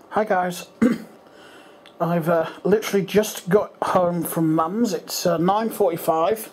Hi guys, I've literally just got home from Mum's. It's 9:45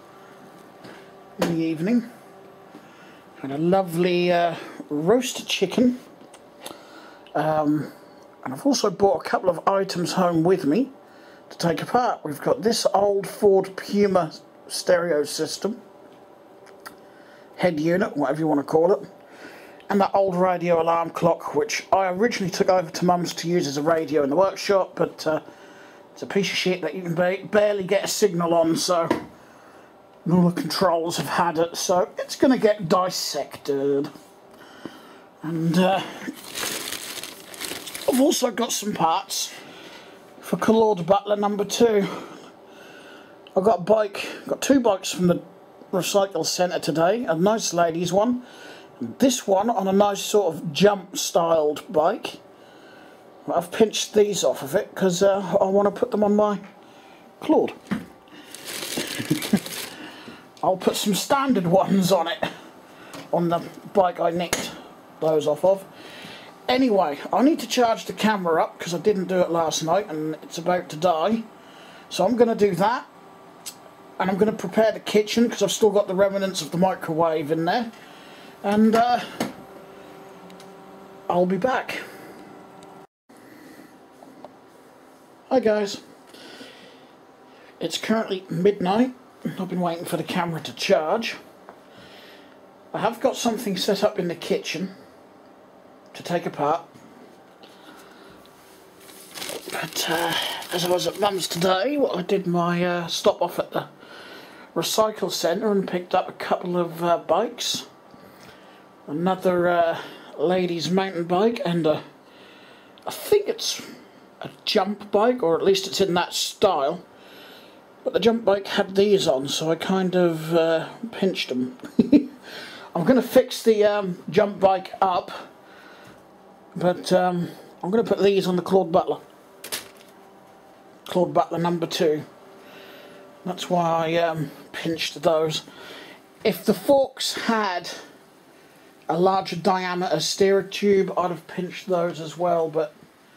in the evening. Had a lovely roasted chicken, and I've also brought a couple of items home with me to take apart. We've got this old Ford Puma stereo system, head unit, whatever you want to call it, and that old radio alarm clock, which I originally took over to Mum's to use as a radio in the workshop, but it's a piece of shit that you can barely get a signal on, so all the controls have had it, so it's going to get dissected. And I've also got some parts for Claude Butler number 2. I've got two bikes from the recycle centre today, a nice ladies one, and this one on a nice sort of jump styled bike. I've pinched these off of it because I want to put them on my Claude. I'll put some standard ones on it, on the bike I nicked those off of. Anyway, I need to charge the camera up because I didn't do it last night and it's about to die. So I'm going to do that, and I'm going to prepare the kitchen because I've still got the remnants of the microwave in there. And I'll be back. Hi guys. It's currently midnight. I've been waiting for the camera to charge. I have got something set up in the kitchen to take apart. But as I was at Mum's today, I did my stop off at the recycle centre and picked up a couple of bikes. Another ladies mountain bike and I think it's a jump bike, or at least it's in that style. But the jump bike had these on, so I kind of pinched them. I'm going to fix the jump bike up, but I'm going to put these on the Claude Butler. Claude Butler number 2. That's why I pinched those. If the forks had a larger diameter steerer tube, I'd have pinched those as well, but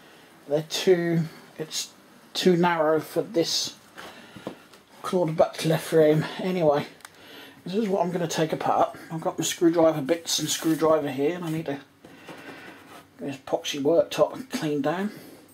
it's too narrow for this Claude Butler frame. Anyway, this is what I'm going to take apart. I've got my screwdriver bits and screwdriver here, and I need to get this epoxy worktop cleaned down.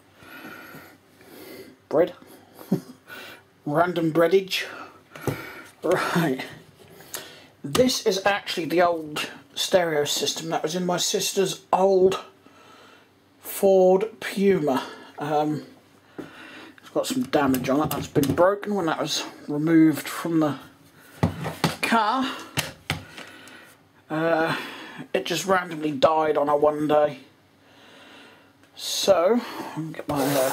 Bread. Random breadage. Right. This is actually the old stereo system that was in my sister's old Ford Puma. It's got some damage on it. That's been broken when that was removed from the car. It just randomly died on her one day. So, I'll get my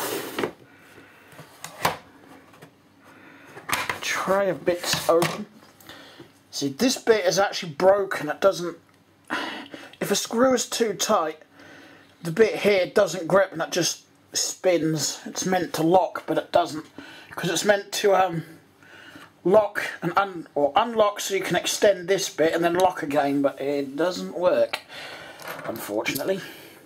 tray of bits open. See, this bit is actually broken. It doesn't... If a screw is too tight, the bit here doesn't grip and it just spins. It's meant to lock, but it doesn't, because it's meant to lock and unlock so you can extend this bit and then lock again, but it doesn't work, unfortunately.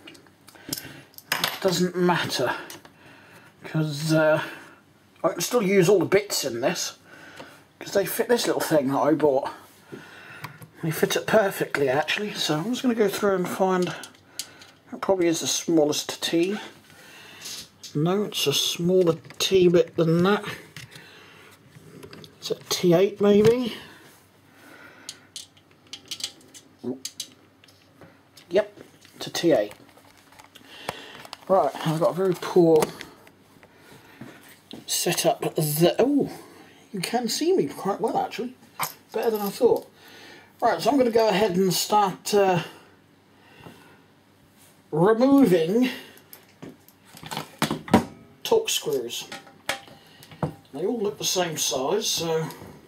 It doesn't matter, because I can still use all the bits in this, because they fit this little thing that I bought. They fit it perfectly, actually. So I'm just going to go through and find... That probably is the smallest T. No, it's a smaller T bit than that. It's a T8 maybe. Yep, it's a T8. Right, I've got a very poor setup there. Oh, you can see me quite well actually. Better than I thought. Right, so I'm going to go ahead and start removing torque screws. They all look the same size, so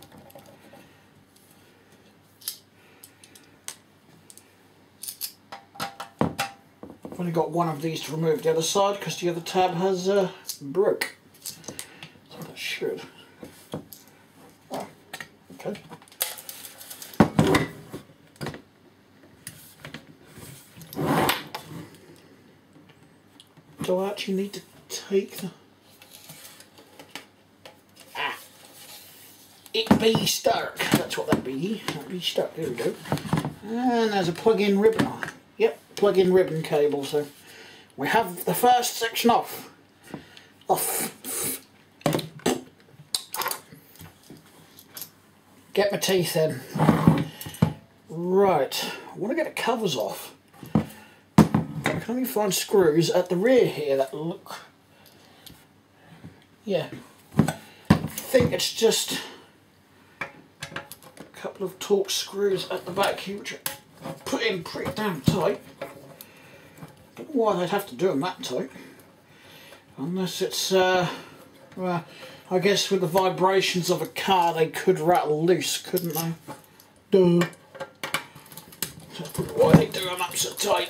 I've only got one of these to remove the other side because the other tab has broke. So that should. Oh, okay. Do I actually need to take the... Ah! It be stuck. That's what that be. That be stuck. There we go. And there's a plug-in ribbon. Yep, plug-in ribbon cable. So we have the first section off. Get my teeth in. Right, I want to get the covers off. I can only find screws at the rear here that look... Yeah, I think it's just a couple of Torx screws at the back here which are put in pretty damn tight. Don't know why they'd have to do them that tight. Unless it's, well, I guess with the vibrations of a car they could rattle loose, couldn't they? Duh. That's probably why they do them up so tight.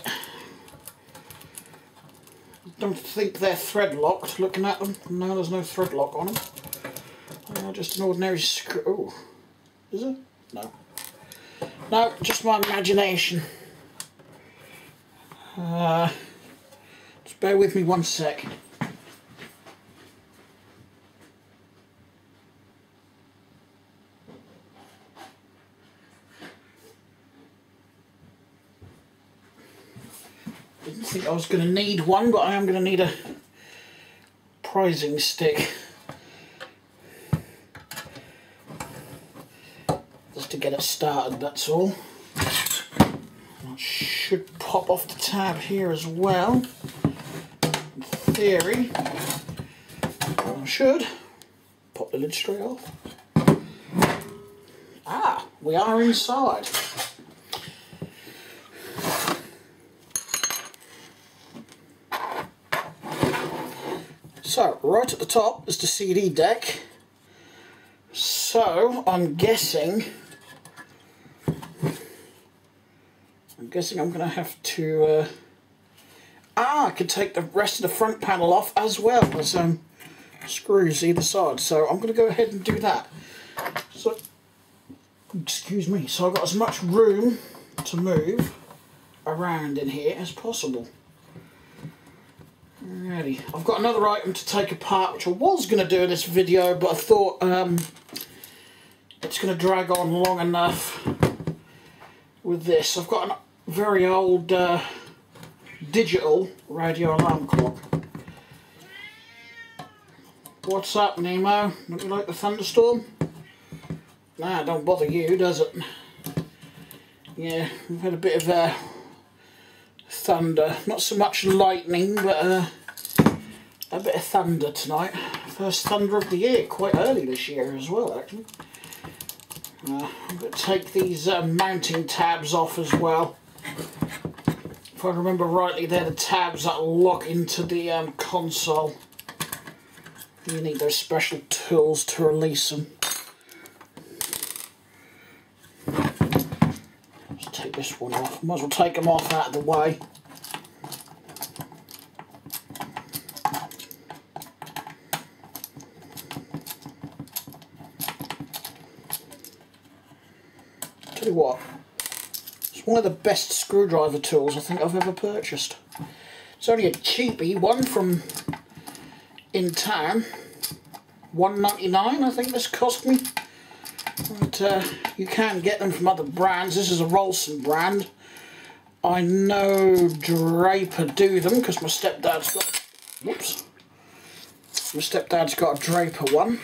Don't think they're thread locked looking at them. No, there's no thread lock on them. Just an ordinary screw. Oh, is it? No. No, just my imagination. Just bear with me 1 sec. Didn't think I was going to need one, but I am going to need a prizing stick. Just to get it started, that's all. That should pop off the tab here as well. In theory, I should pop the lid straight off. Ah, we are inside. So, right at the top is the CD deck. So, I'm guessing I'm going to have to... I could take the rest of the front panel off as well as screws either side. So, I'm going to go ahead and do that. So, excuse me. So, I've got as much room to move around in here as possible. Alrighty, I've got another item to take apart which I was going to do in this video, but I thought it's going to drag on long enough with this. I've got a very old digital radio alarm clock. What's up, Nemo? Don't you like the thunderstorm? Nah, don't bother you, does it? Yeah, we've had a bit of thunder, not so much lightning, but a bit of thunder tonight. First thunder of the year, quite early this year as well, actually. I'm going to take these mounting tabs off as well. If I remember rightly, they're the tabs that lock into the console. You need those special tools to release them. Take this one off. Might as well take them off out of the way. Tell you what, it's one of the best screwdriver tools I think I've ever purchased. It's only a cheapy one from in town. $1.99 I think this cost me. But you can get them from other brands. This is a Rolson brand. I know Draper do them because my stepdad's got... Whoops. My stepdad's got a Draper one.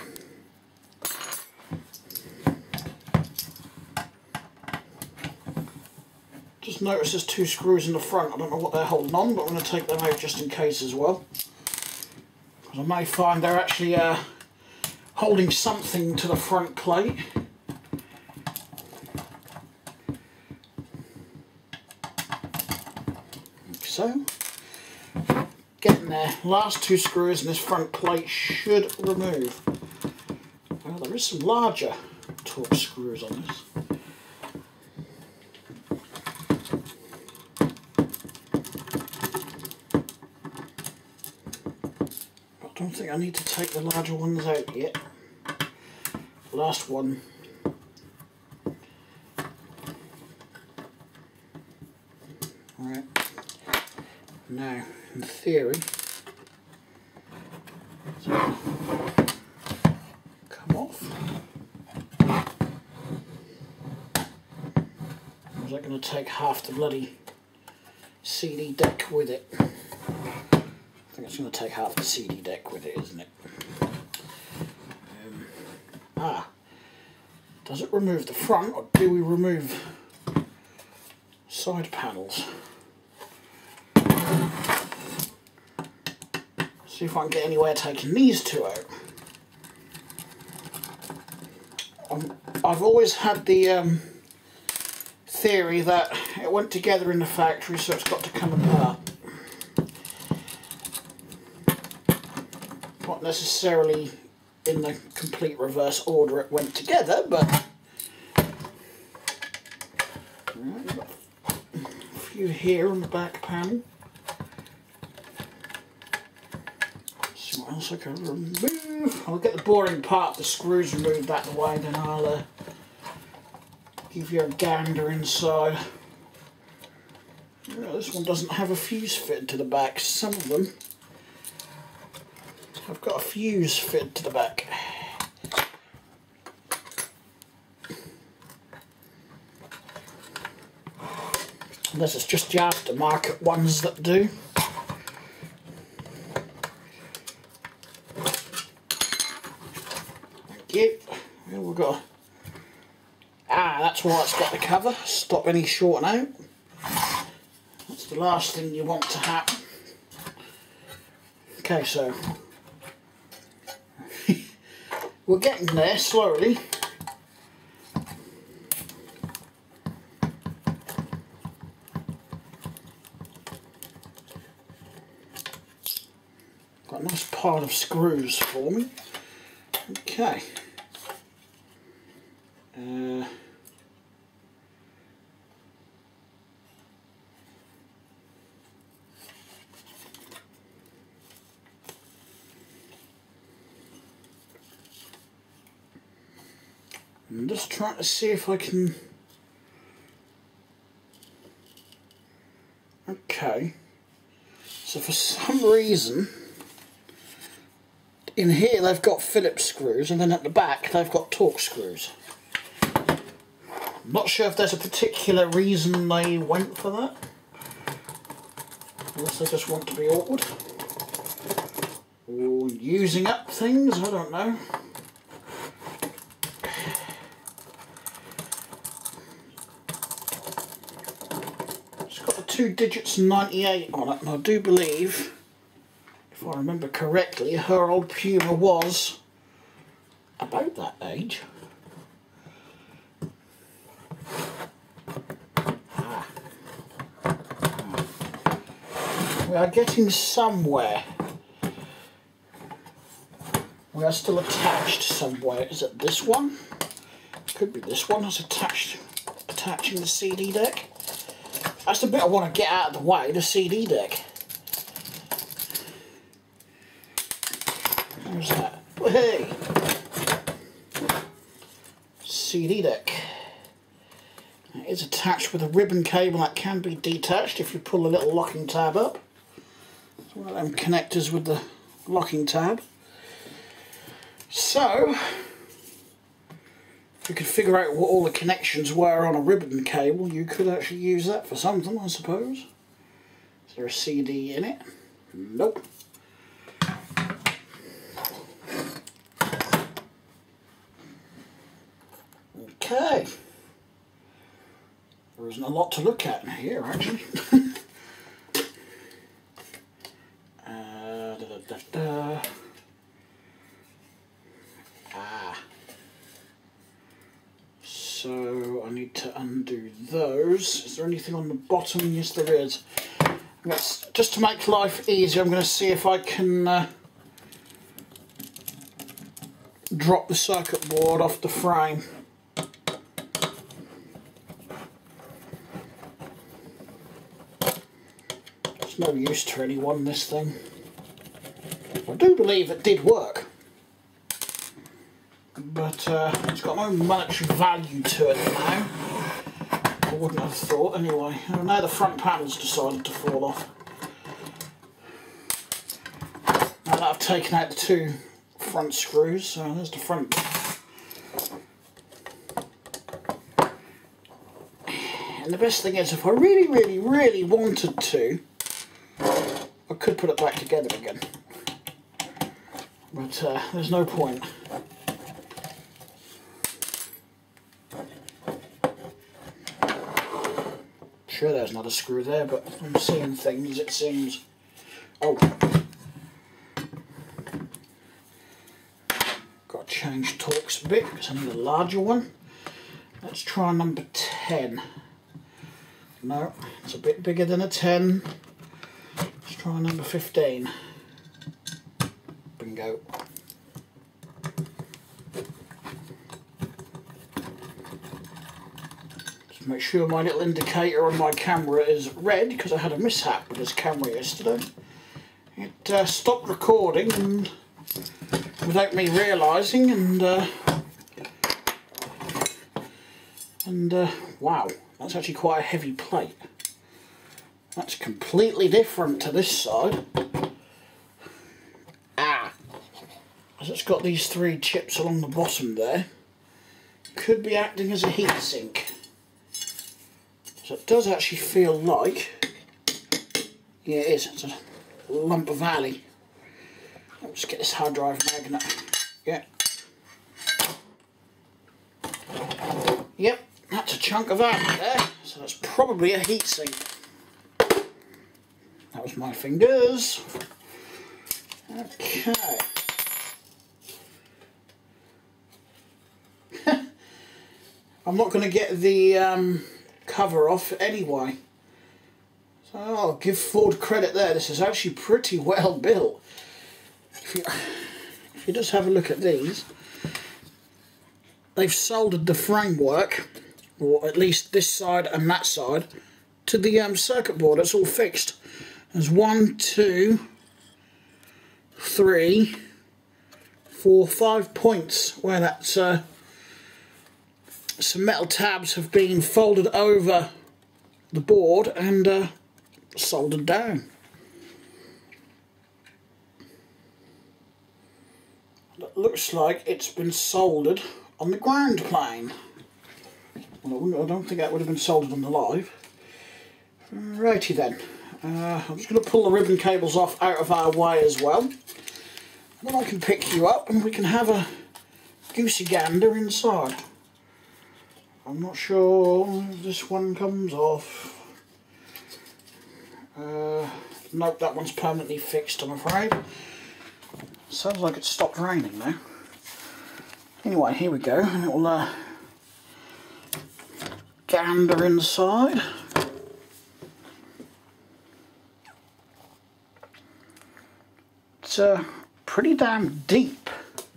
Just notice there's 2 screws in the front. I don't know what they're holding on, but I'm going to take them out just in case as well. I may find they're actually holding something to the front plate. So, getting there. Last 2 screws and this front plate should remove. Well, there is some larger Torx screws on this. I don't think I need to take the larger ones out yet. Last one. Right. Now, in theory, So, come off. Is that going to take half the bloody CD deck with it? I think it's going to take half the CD deck with it, isn't it? Does it remove the front, or do we remove side panels? See if I can get anywhere taking these two out. I've always had the theory that it went together in the factory, so it's got to come apart. Not necessarily in the complete reverse order it went together, but a few here on the back panel. See what else I can remove. I'll get the boring part, the screws removed out of the way, then I'll give you a gander inside. This one doesn't have a fuse fitted to the back. Some of them have got a fuse fitted to the back. Unless it's just the aftermarket ones that do. Thank you. Here we've got. That's why it's got the cover. Stop any shorting out. That's the last thing you want to happen. Okay, so we're getting there slowly. Got a nice pile of screws for me. Okay. I'm just trying to see if I can. Okay. So for some reason, in here they've got Phillips screws, and then at the back they've got Torx screws. I'm not sure if there's a particular reason they went for that. Unless they just want to be awkward. Or using up things, I don't know. It's got the 2 digits 98 on it, and I do believe, if I remember correctly, her old Puma was about that age. We are getting somewhere. We are still attached somewhere. Is it this one? Could be this one that's attaching the CD deck. That's the bit I want to get out of the way, the CD deck. Where's that? Hey! CD deck. It is attached with a ribbon cable that can be detached if you pull the little locking tab up. It's one of them connectors with the locking tab. So, if you could figure out what all the connections were on a ribbon cable, you could actually use that for something, I suppose. Is there a CD in it? Nope. Okay. There isn't a lot to look at in here, actually. So I need to undo those. Is there anything on the bottom? Yes, there is. Just to make life easier, I'm going to see if I can drop the circuit board off the frame. It's no use to anyone, this thing. I do believe it did work, but it's got no monetary value to it now. I wouldn't have thought anyway. Oh, now the front panel's decided to fall off. Now that I've taken out the 2 front screws, so there's the front. And the best thing is, if I really wanted to, I could put it back together again. But there's no point. Sure, there's not a screw there, but I'm seeing things, it seems. Oh. Got to change Torx a bit because I need a larger one. Let's try number 10. No, it's a bit bigger than a 10. Let's try number 15. Bingo. Just make sure my little indicator on my camera is red because I had a mishap with this camera yesterday. It stopped recording and without me realising, and wow, that's actually quite a heavy plate. That's completely different to this side. Ah, as it's got these 3 chips along the bottom there, could be acting as a heat sink. So it does actually feel like, yeah, it is. It's a lump of alley. Let's get this hard drive magnet. Yeah. Yep, that's a chunk of alley there. So that's probably a heatsink. That was my fingers. Okay. I'm not going to get the cover off anyway. So I'll give Ford credit there. This is actually pretty well built. If you just have a look at these, they've soldered the framework, or at least this side and that side, to the circuit board. It's all fixed. There's 1, 2, 3, 4, 5 points where that's some metal tabs have been folded over the board and soldered down. It looks like it's been soldered on the ground plane. Well, I don't think that would have been soldered on the live. Righty then. I'm just going to pull the ribbon cables off out of our way as well. And then I can pick you up and we can have a goosey gander inside. I'm not sure if this one comes off. Nope, that one's permanently fixed, I'm afraid. Sounds like it stopped raining now. Anyway, here we go. And it will gander inside. It's pretty damn deep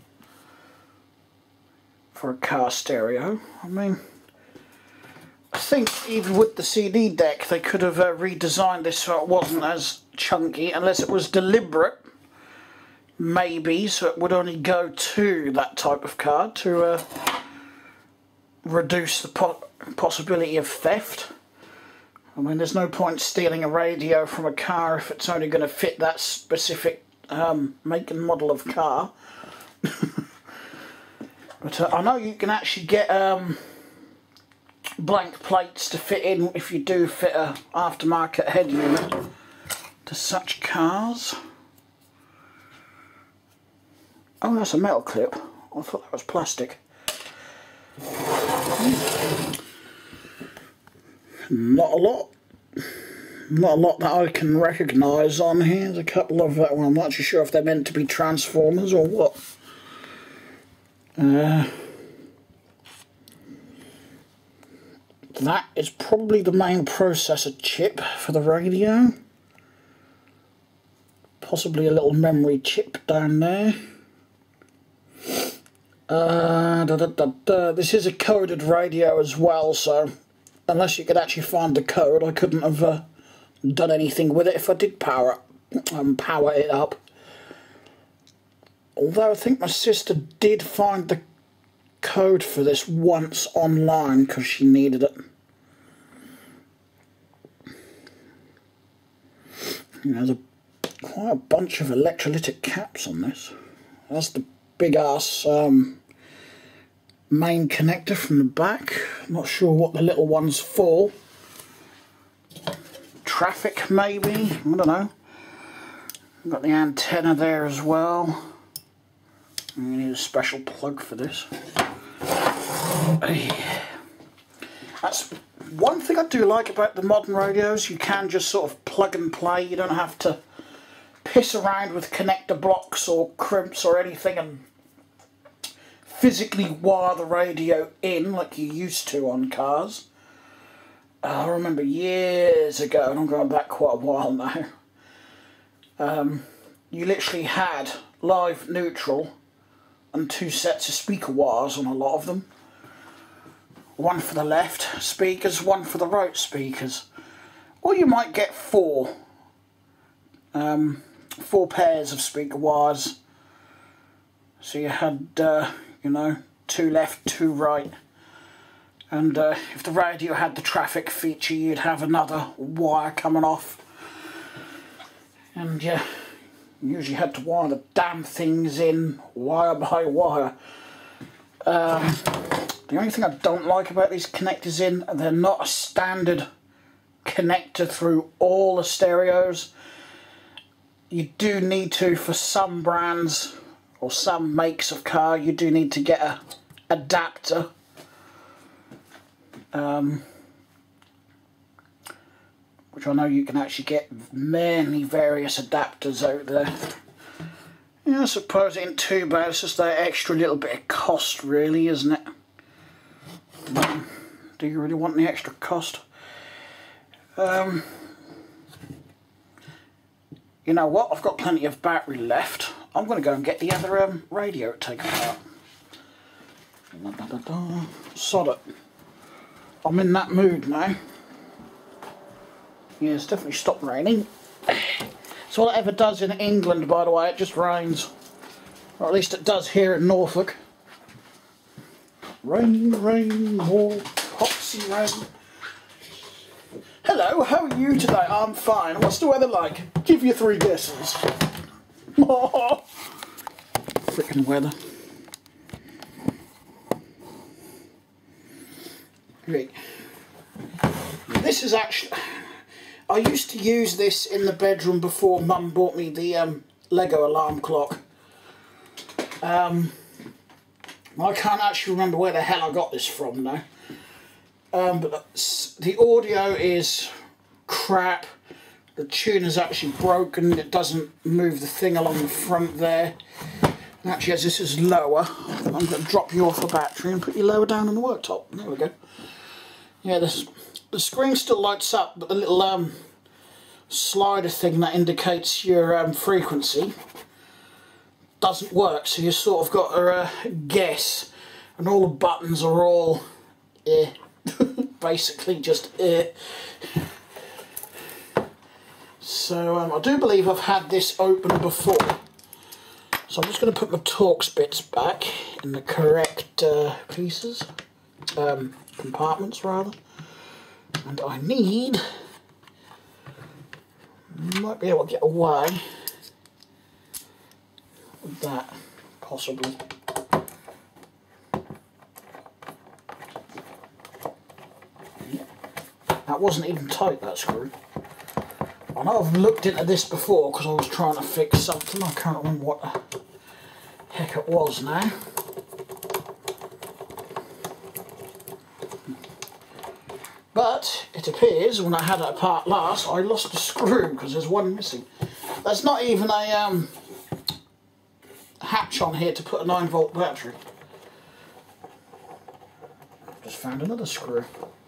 for a car stereo. I mean, I think even with the CD deck they could have redesigned this so it wasn't as chunky, unless it was deliberate, maybe, so it would only go to that type of car to reduce the possibility of theft. I mean, there's no point stealing a radio from a car if it's only going to fit that specific make and model of car. But I know you can actually get blank plates to fit in if you do fit a aftermarket head unit to such cars. Oh, that's a metal clip. I thought that was plastic. Not a lot. Not a lot that I can recognise on here. There's a couple of, well, I'm not too sure if they're meant to be transformers or what. That is probably the main processor chip for the radio. Possibly a little memory chip down there. This is a coded radio as well, so unless you could actually find the code, I couldn't have done anything with it if I did power it up. Although I think my sister did find the code for this once online because she needed it. There's a quite a bunch of electrolytic caps on this. That's the big ass main connector from the back. Not sure what the little one's for. Traffic maybe, I don't know. Got the antenna there as well. You need a special plug for this. That's one thing I do like about the modern radios. You can just sort of plug and play. You don't have to piss around with connector blocks or crimps or anything and physically wire the radio in like you used to on cars. I remember years ago, and I'm going back quite a while now, you literally had live neutral and 2 sets of speaker wires on a lot of them. One for the left speakers, one for the right speakers. Or you might get 4 pairs of speaker wires. So you had, you know, 2 left, 2 right. And if the radio had the traffic feature, you'd have another wire coming off. And yeah, you usually had to wire the damn things in wire by wire. The only thing I don't like about these connectors in, they're not a standard connector through all the stereos. You do need to, for some brands or some makes of car, you do need to get a adapter. Which I know you can actually get many various adapters out there. Yeah, I suppose it ain't too bad, it's just that extra little bit of cost really, isn't it? Do you really want the extra cost? You know what, I've got plenty of battery left. I'm going to go and get the other radio to take apart. Sod it. I'm in that mood now. Yeah, it's definitely stopped raining. So all it ever does in England, by the way, it just rains. Or at least it does here in Norfolk. Rain, rain, more popsy rain. Hello, how are you today? I'm fine. What's the weather like? Give you 3 guesses. Oh, frickin' weather. Great. This is actually... I used to use this in the bedroom before Mum bought me the Lego alarm clock. I can't actually remember where the hell I got this from now. But the audio is crap. The tuner's actually broken. It doesn't move the thing along the front there. And actually, as this is lower, I'm going to drop you off a battery and put you lower down on the worktop. There we go. Yeah, the screen still lights up, but the little slider thing that indicates your frequency doesn't work. So you sort of got to guess, and all the buttons are all basically just So I do believe I've had this open before. So I'm just going to put my Torx bits back in the correct pieces, compartments rather. And I might be able to get away with that, possibly. That wasn't even tight, that screw. I know I've looked into this before because I was trying to fix something. I can't remember what the heck it was now. But it appears when I had it apart last, I lost a screw because there's one missing. There's not even a hatch on here to put a 9-volt battery. Just found another screw.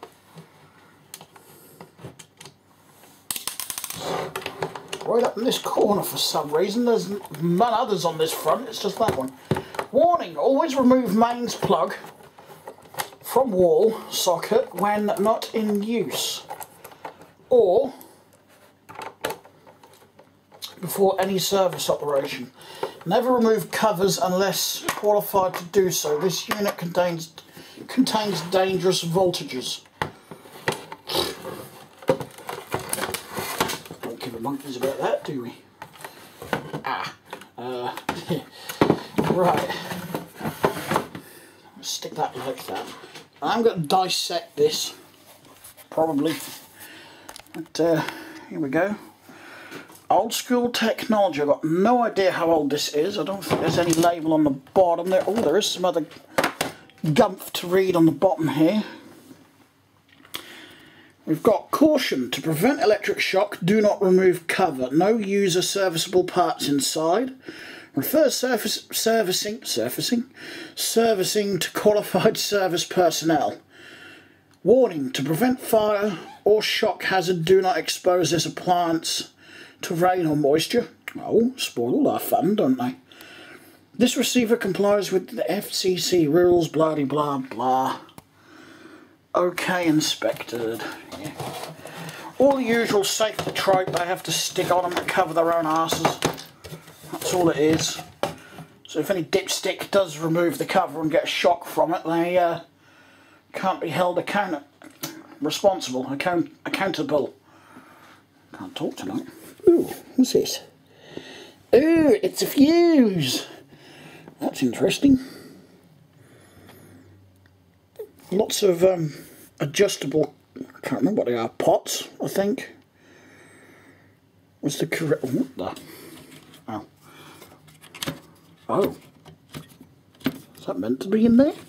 Right up in this corner for some reason. There's none others on this front, it's just that one. Warning, always remove mains plug from wall socket when not in use, or before any service operation. Never remove covers unless qualified to do so. This unit contains dangerous voltages. Don't give a monkeys about that, do we? Right. Stick that like that. I'm going to dissect this, probably. But here we go. Old school technology. I've got no idea how old this is. I don't think there's any label on the bottom there. Oh, there is some other gumph to read on the bottom here. We've got caution: to prevent electric shock, do not remove cover. No user serviceable parts inside. Refer servicing to qualified service personnel. Warning: to prevent fire or shock hazard, do not expose this appliance to rain or moisture. Oh, spoil all our fun, don't they? This receiver complies with the FCC rules, blah de blah blah. Okay, inspected. Yeah. All the usual safety trope they have to stick on them to cover their own asses. That's all it is. So if any dipstick does remove the cover and get a shock from it, they can't be held accountable. Can't talk tonight. Ooh, what's this? Ooh, it's a fuse. That's interesting. Lots of adjustable, I can't remember what they are, pots, I think. What's the correct, what the? Oh. Oh. Is that meant to be in there?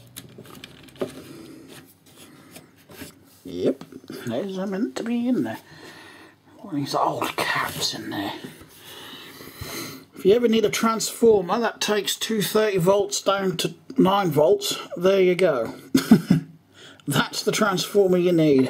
Yep, there's meant to be in there. All these old caps in there. If you ever need a transformer that takes 230 volts down to 9 volts, there you go. That's the transformer you need.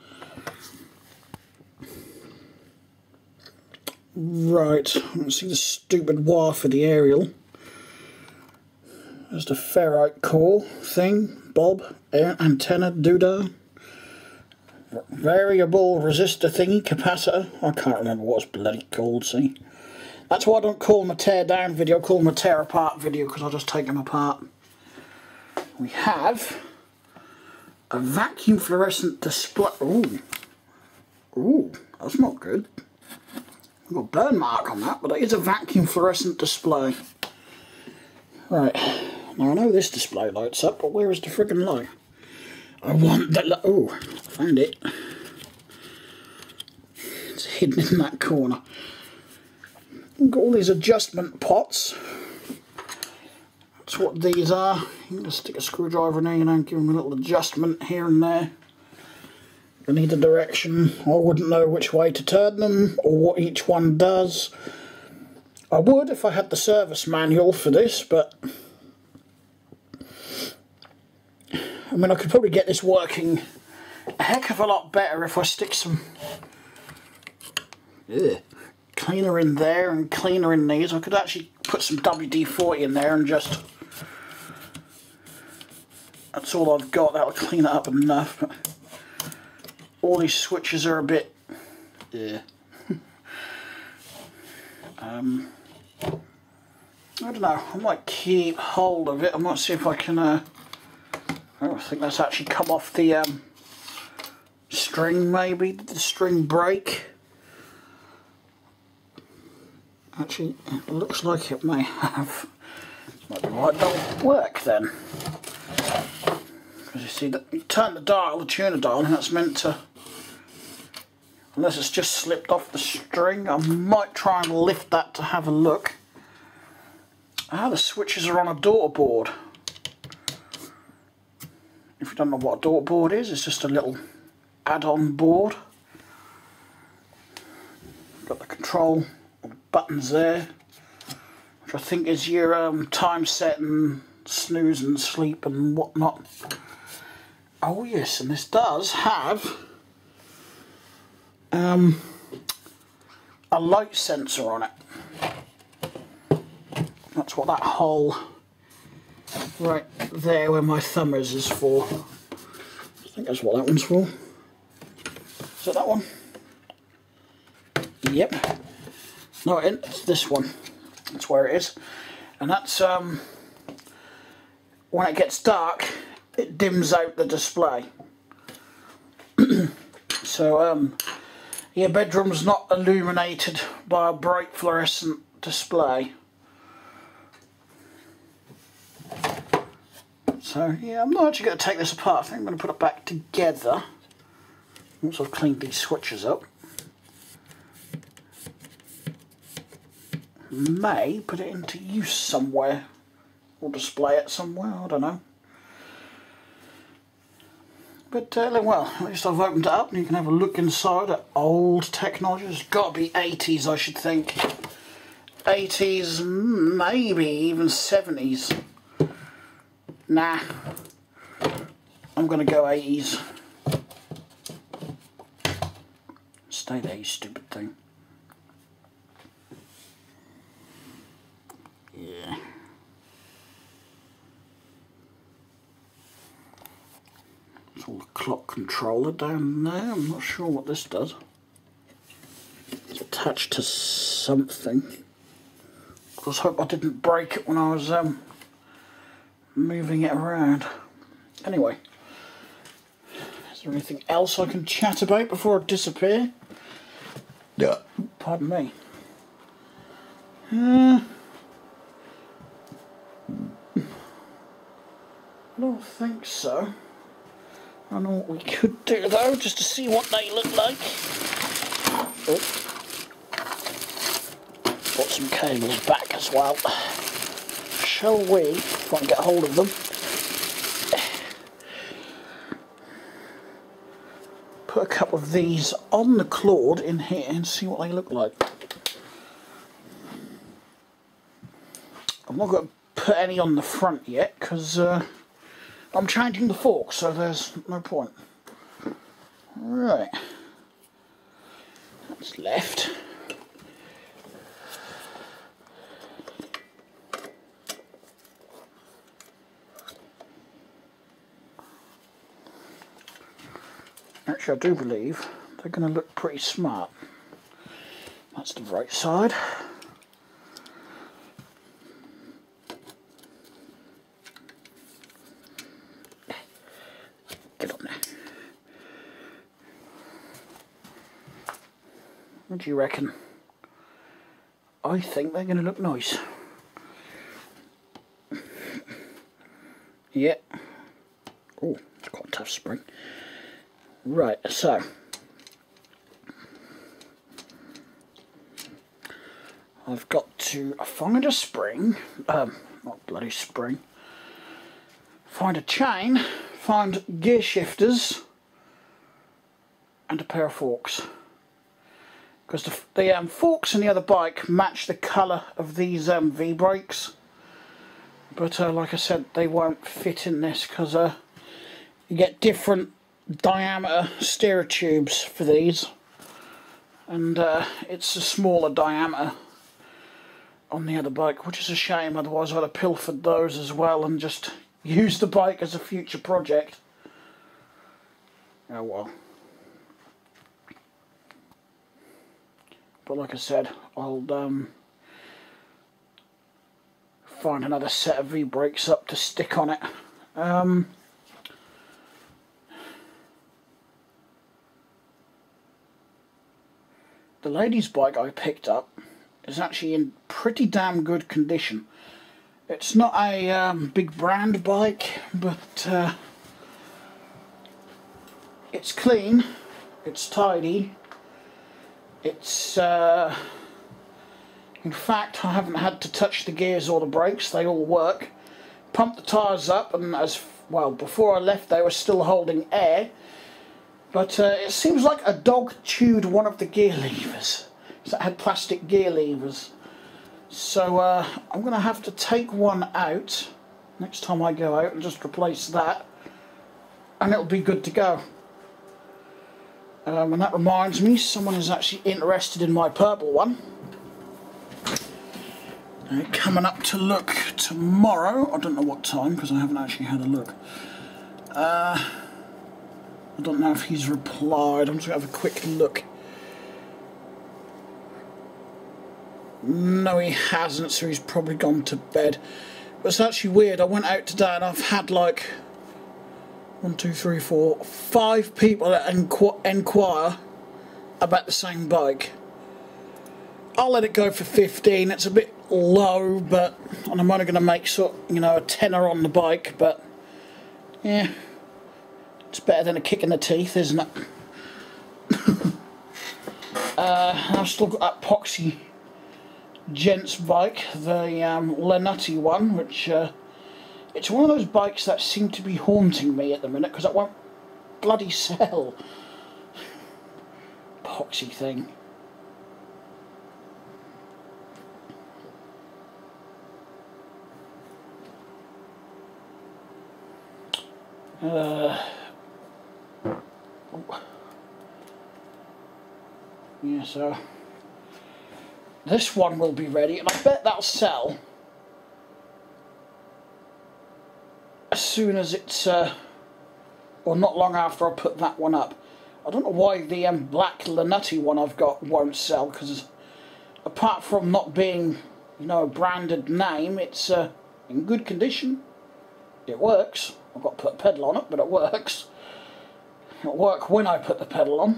Right, let's see the stupid wire for the aerial. There's the ferrite core thing, bob, antenna, doodah. Variable resistor thingy, capacitor. I can't remember what it's bloody called, see. That's why I don't call them a tear down video, I call them a tear apart video, because I'll just take them apart. We have a vacuum fluorescent display. Ooh. Ooh, that's not good. I've got a burn mark on that, but it is a vacuum fluorescent display. Right, now I know this display lights up, but where is the friggin' light? I want that. Oh, found it. It's hidden in that corner. We've got all these adjustment pots. That's what these are. You can just stick a screwdriver in there, you know, and give them a little adjustment here and there. If I need a direction, I wouldn't know which way to turn them or what each one does. I would if I had the service manual for this, but I mean, I could probably get this working a heck of a lot better if I stick some cleaner in there and cleaner in these. I could actually put some WD-40 in there and just... That's all I've got, that'll clean it up enough. But all these switches are a bit... I don't know, I might keep hold of it. I might see if I can... oh, I think that's actually come off the string, maybe. Did the string break? Actually, it looks like it may have. Might be why it don't work then. Because you see, that you turn the dial, the tuner dial, and that's meant to... Unless it's just slipped off the string, I might try and lift that to have a look. Ah, the switches are on a daughter board. If you don't know what a daughter board is, it's just a little add-on board. Got the control buttons there, which I think is your time setting, snooze and sleep and whatnot. Oh yes, and this does have a light sensor on it. That's what that hole right there where my thumb is for. I think that's what that one's for. Is it that one? Yep. No, it isn't. It's this one. That's where it is. And that's when it gets dark, it dims out the display. So your bedroom's not illuminated by a bright fluorescent display. So yeah, I'm not actually going to take this apart. I think I'm going to put it back together once I've cleaned these switches up. May put it into use somewhere or display it somewhere, I don't know. But well, at least I've opened it up and you can have a look inside at old technology. It's got to be 80s, I should think. 80s, maybe even 70s. Nah, I'm going to go 80s. Stay there, you stupid thing. Yeah. It's all the clock controller down there. I'm not sure what this does. It's attached to something. I just hope I didn't break it when I was moving it around. Anyway, is there anything else I can chat about before I disappear? Yeah. Pardon me. I don't think so. I know what we could do though, just to see what they look like. Oh. Got some cables back as well. Shall we, if I can get hold of them, put a couple of these on the Claude in here and see what they look like. I'm not going to put any on the front yet because I'm changing the fork, so there's no point. Right, that's left. Actually, I do believe they're going to look pretty smart. That's the right side. Get on there. What do you reckon? I think they're going to look nice. Yeah. Oh, it's quite a tough spring. Right, so I've got to find a spring, not bloody spring, find a chain, find gear shifters and a pair of forks. Because the forks in the other bike match the colour of these V-brakes, but like I said, they won't fit in this because you get different diameter steerer tubes for these, and it's a smaller diameter on the other bike, which is a shame. Otherwise I'd have pilfered those as well and just used the bike as a future project. Oh well. But like I said, I'll find another set of V-brakes up to stick on it. The lady's bike I picked up is actually in pretty damn good condition. It's not a big brand bike, but it's clean, it's tidy, it's in fact I haven't had to touch the gears or the brakes, they all work. Pumped the tyres up, and as well, before I left they were still holding air. But it seems like a dog chewed one of the gear levers. So it had plastic gear levers. So I'm going to have to take one out next time I go out and just replace that. And it'll be good to go. And that reminds me, someone is actually interested in my purple one. Coming up to look tomorrow. I don't know what time because I haven't actually had a look. I don't know if he's replied. I'm just going to have a quick look. No, he hasn't, so he's probably gone to bed. But it's actually weird. I went out today and I've had like 1, 2, 3, 4, 5 people that inquire about the same bike. I'll let it go for 15. It's a bit low, but and I'm only going to make a tenner on the bike, but yeah, it's better than a kick in the teeth, isn't it? I've still got that Poxy Gents bike, the Lanuti one, which it's one of those bikes that seem to be haunting me at the minute because it won't bloody sell. Poxy thing. Yeah, so this one will be ready, and I bet that'll sell as soon as it's, or not long after I put that one up. I don't know why the black Lanuti one I've got won't sell, because apart from not being, a branded name, it's in good condition. It works. I've got to put a pedal on it, but it works. It'll work when I put the pedal on.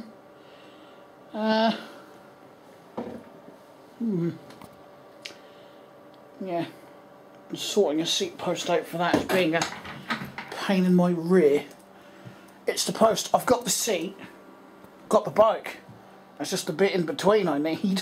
Yeah, I'm sorting a seat post out for that as being a pain in my rear. It's the post. I've got the seat, got the bike. That's just a bit in between I need.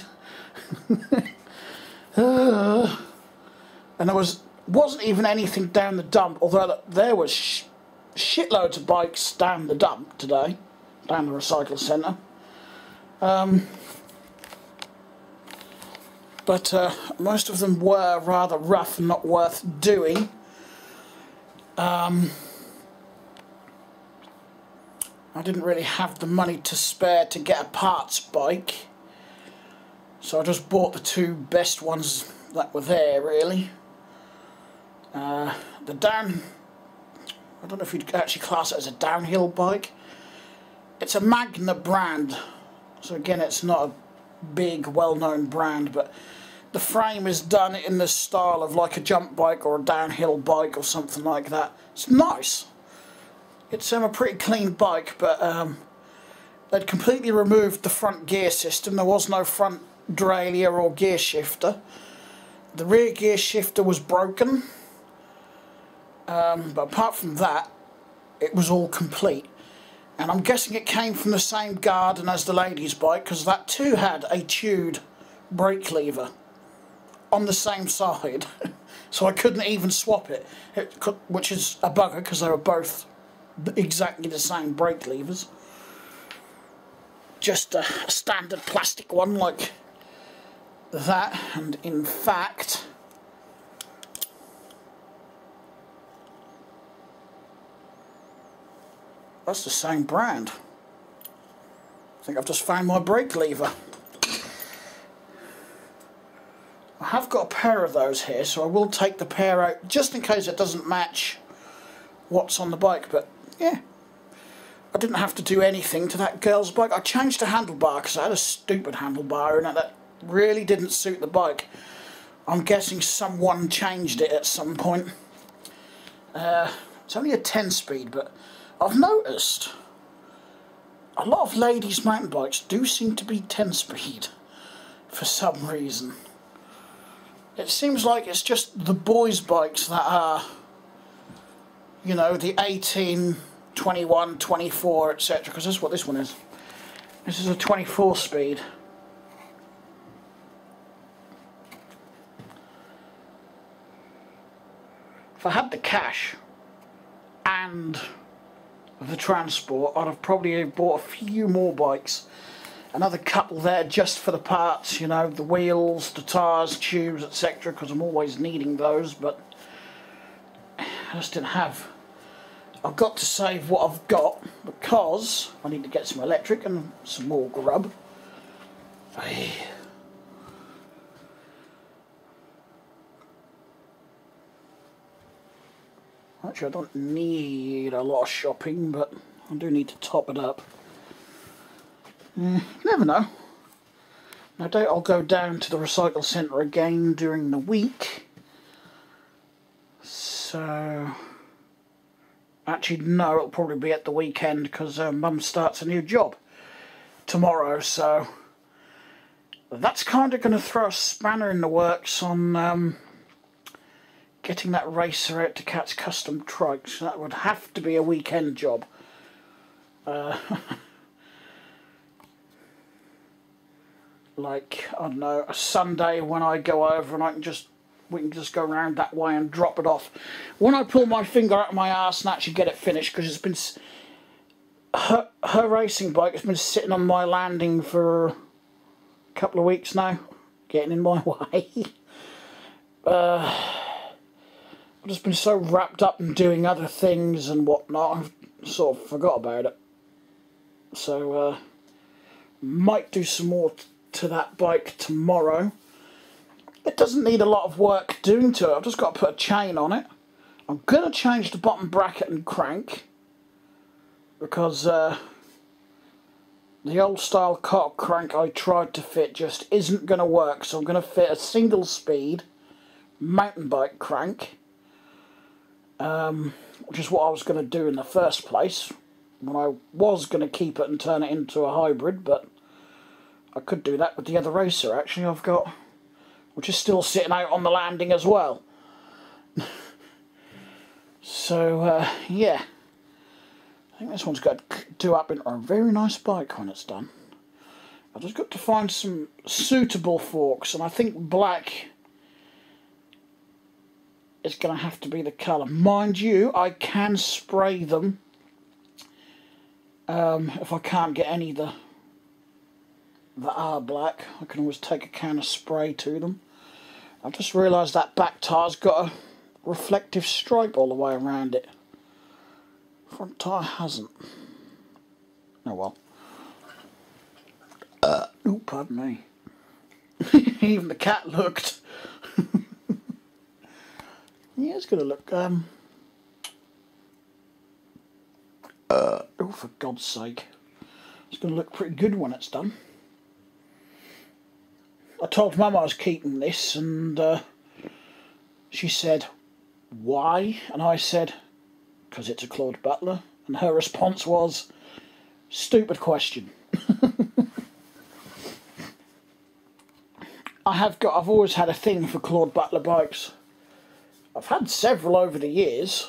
And there wasn't even anything down the dump, although there was shitloads of bikes down the dump today, down the recycle centre. But most of them were rather rough and not worth doing. I didn't really have the money to spare to get a parts bike, so I just bought the two best ones that were there, really. I don't know if you'd actually class it as a downhill bike. It's a Magna brand, so again it's not a big well-known brand, but the frame is done in the style of like a jump bike or a downhill bike or something like that. It's nice. It's a pretty clean bike, but they'd completely removed the front gear system. There was no front derailleur or gear shifter. The rear gear shifter was broken, but apart from that, it was all complete. And I'm guessing it came from the same garden as the lady's bike, because that too had a tuned brake lever on the same side. So I couldn't even swap it, which is a bugger because they were both exactly the same brake levers. Just a standard plastic one like that, and in fact that's the same brand. I think I've just found my brake lever. I have got a pair of those here, so I will take the pair out just in case it doesn't match what's on the bike. But yeah, I didn't have to do anything to that girl's bike. I changed the handlebar because I had a stupid handlebar in it that really didn't suit the bike. I'm guessing someone changed it at some point. It's only a 10-speed, but I've noticed a lot of ladies' mountain bikes do seem to be 10-speed for some reason. It seems like it's just the boys' bikes that are, the 18, 21, 24, etc. Because that's what this one is. This is a 24-speed. If I had the cash and the transport, I'd have probably bought a few more bikes. Another couple there just for the parts, the wheels, the tyres, tubes, etc. because I'm always needing those, but I just didn't have. I've got to save what I've got because I need to get some electric and some more grub. Actually, I don't need a lot of shopping, but I do need to top it up. You never know. No doubt I'll go down to the recycle centre again during the week. So, actually no, it'll probably be at the weekend because Mum starts a new job tomorrow, so that's kind of going to throw a spanner in the works on getting that racer out to Cat's Custom Trikes. That would have to be a weekend job. Like, I don't know, a Sunday when I go over and we can just go around that way and drop it off. When I pull my finger out of my arse and actually get it finished, because it's been her racing bike has been sitting on my landing for a couple of weeks now, getting in my way. I've just been so wrapped up in doing other things and whatnot, I've sort of forgot about it. So might do some more to that bike tomorrow. It doesn't need a lot of work doing to it. I've just got to put a chain on it. I'm going to change the bottom bracket and crank, because the old style cock crank I tried to fit just isn't going to work. So I'm going to fit a single speed mountain bike crank, which is what I was going to do in the first place, when I was going to keep it and turn it into a hybrid. But I could do that with the other racer actually I've got, which is still sitting out on the landing as well. So yeah, I think this one's got to do up into a very nice bike when it's done. I've just got to find some suitable forks, and I think black is going to have to be the colour. Mind you, I can spray them if I can't get any that are black. I can always take a can of spray to them. I've just realised that back tyre's got a reflective stripe all the way around it. Front tyre hasn't. Oh well. Oh, pardon me. Even the cat looked. Yeah, it's going to look... oh, for God's sake. It's going to look pretty good when it's done. I told Mum I was keeping this, and she said, why? And I said, because it's a Claude Butler. And her response was, stupid question. I've always had a thing for Claude Butler bikes. I've had several over the years,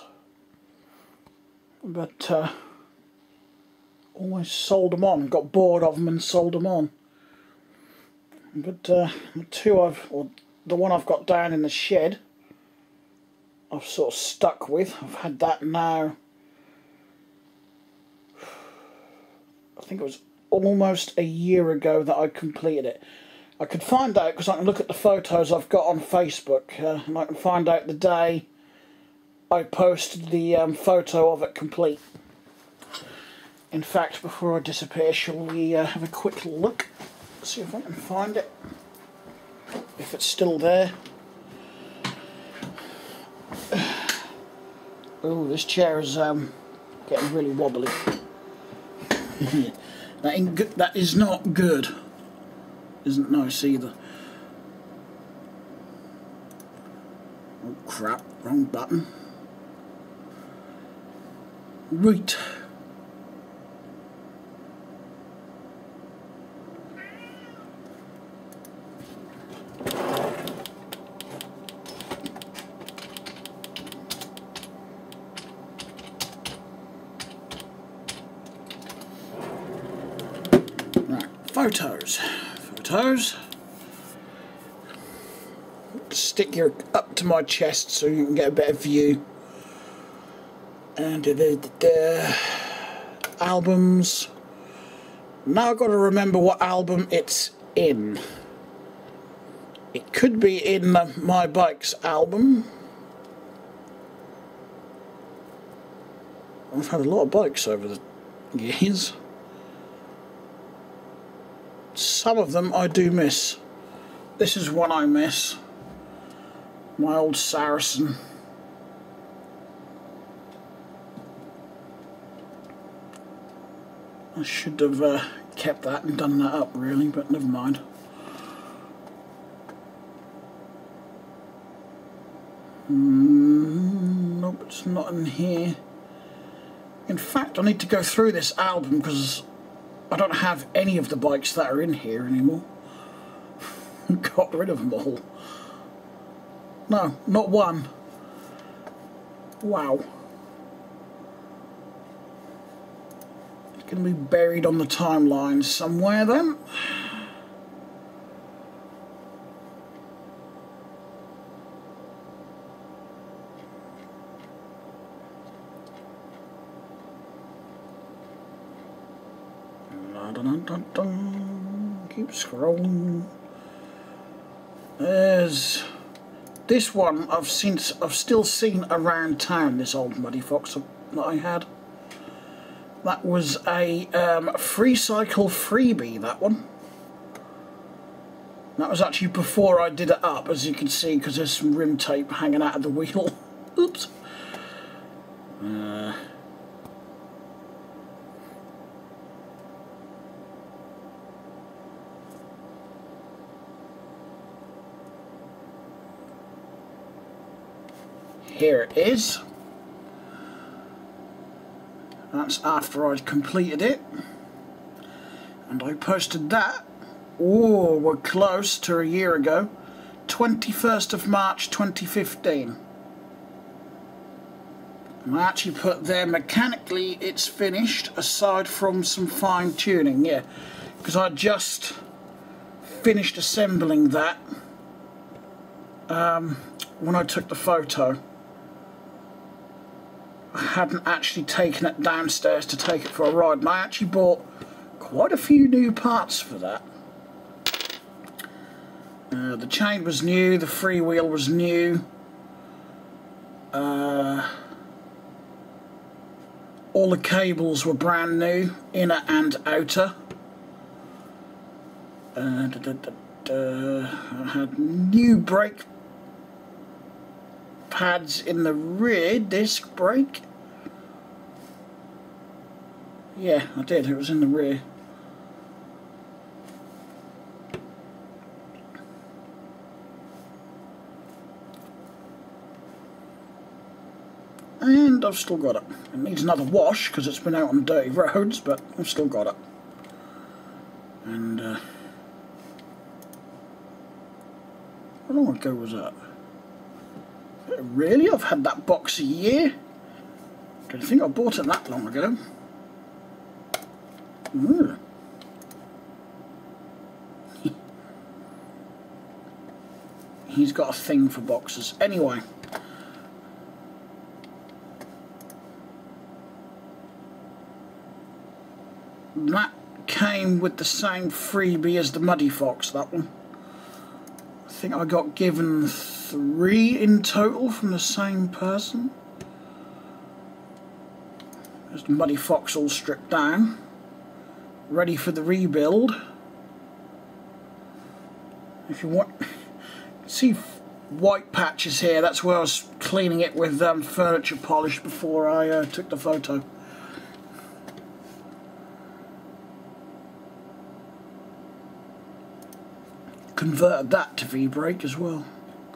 but always sold them on. Got bored of them and sold them on. But the one I've got down in the shed, I've sort of stuck with. I've had that now, I think it was almost a year ago that I completed it. I could find out, because I can look at the photos I've got on Facebook, and I can find out the day I posted the photo of it complete. In fact, before I disappear, shall we have a quick look? See if I can find it, if it's still there. Oh, this chair is getting really wobbly. That ain't good. That is not good. Isn't nice either. Oh crap, wrong button. Right. Photos. Stick your up to my chest so you can get a better view. And albums. Now I've got to remember what album it's in. It could be in My Bikes album. I've had a lot of bikes over the years. Some of them I do miss. This is one I miss. My old Saracen. I should have kept that and done that up really, but never mind. Nope, it's not in here. In fact, I need to go through this album because I don't have any of the bikes that are in here anymore. Got rid of them all. No, not one. Wow. It's going to be buried on the timeline somewhere then. Keep scrolling. There's this one I've still seen around town, this old Muddy Fox that I had. That was a free cycle freebie, that one. That was actually before I did it up, as you can see, because there's some rim tape hanging out of the wheel. Oops. Here it is. That's after I'd completed it. And I posted that. Oh, we're close to a year ago. 21st of March 2015. And I actually put there, mechanically it's finished, aside from some fine tuning, yeah. Because I just finished assembling that when I took the photo. I hadn't actually taken it downstairs to take it for a ride, and I actually bought quite a few new parts for that. The chain was new, the freewheel was new, all the cables were brand new, inner and outer. I had new brake pads in the rear disc brake. Yeah, I did, it was in the rear. And I've still got it. It needs another wash because it's been out on dirty roads, but I've still got it. And how long ago was that? Really? I've had that box a year? Don't think I bought it that long ago. Ooh. He's got a thing for boxes. Anyway. That came with the same freebie as the Muddy Fox, that one. I think I got given 3 in total from the same person. There's the Muddy Fox all stripped down, ready for the rebuild. If you want, see white patches here, that's where I was cleaning it with furniture polish before I took the photo. Converted that to V-brake as well.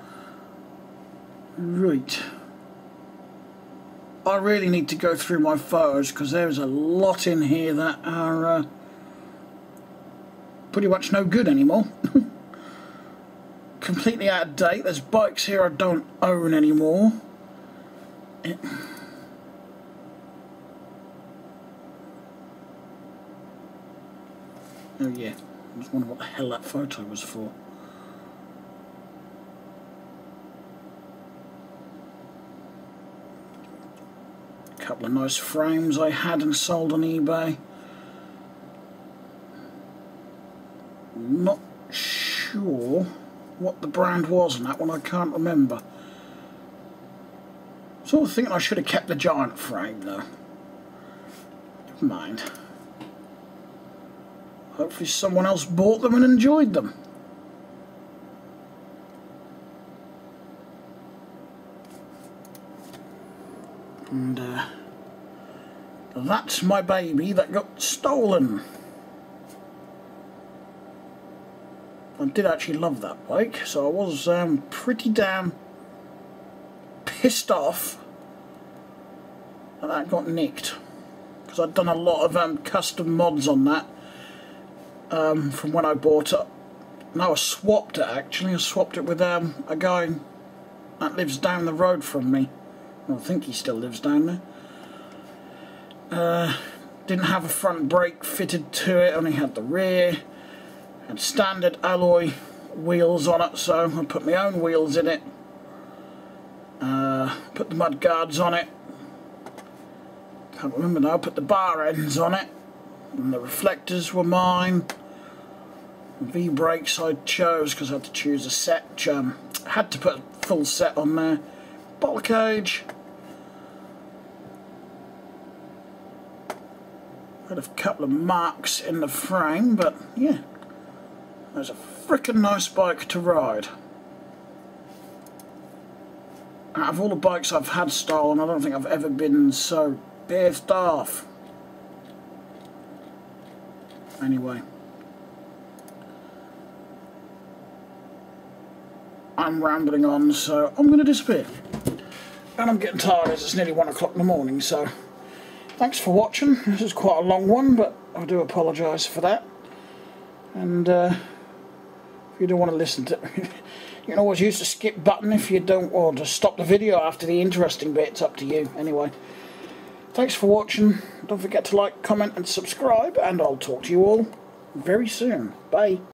Right. I really need to go through my photos because there's a lot in here that are pretty much no good anymore. Completely out of date. There's bikes here I don't own anymore. Oh yeah, I was wondering what the hell that photo was for. A couple of nice frames I had and sold on eBay. Not sure what the brand was on that one, I can't remember. Sort of thinking I should have kept the giant frame though. Never mind. Hopefully someone else bought them and enjoyed them. And that's my baby that got stolen. I did actually love that bike, so I was pretty damn pissed off that that got nicked, because I'd done a lot of custom mods on that from when I bought it No, I swapped it actually. I swapped it with a guy that lives down the road from me. Well, I think he still lives down there. Didn't have a front brake fitted to it, only had the rear. Had standard alloy wheels on it, so I put my own wheels in it. Put the mud guards on it. Can't remember now. Put the bar ends on it, and the reflectors were mine. V-brakes I chose because I had to choose a set. Had to put a full set on there. Bottle cage. Had a couple of marks in the frame, but yeah, it was a frickin' nice bike to ride. Out of all the bikes I've had stolen, I don't think I've ever been so pissed off. Anyway, I'm rambling on, so I'm going to disappear. And I'm getting tired as it's nearly 1 o'clock in the morning, so thanks for watching. This is quite a long one, but I do apologise for that. And if you don't want to listen to it, you can always use the skip button if you don't, or just stop the video after the interesting bit. It's up to you. Anyway, thanks for watching. Don't forget to like, comment and subscribe, and I'll talk to you all very soon. Bye.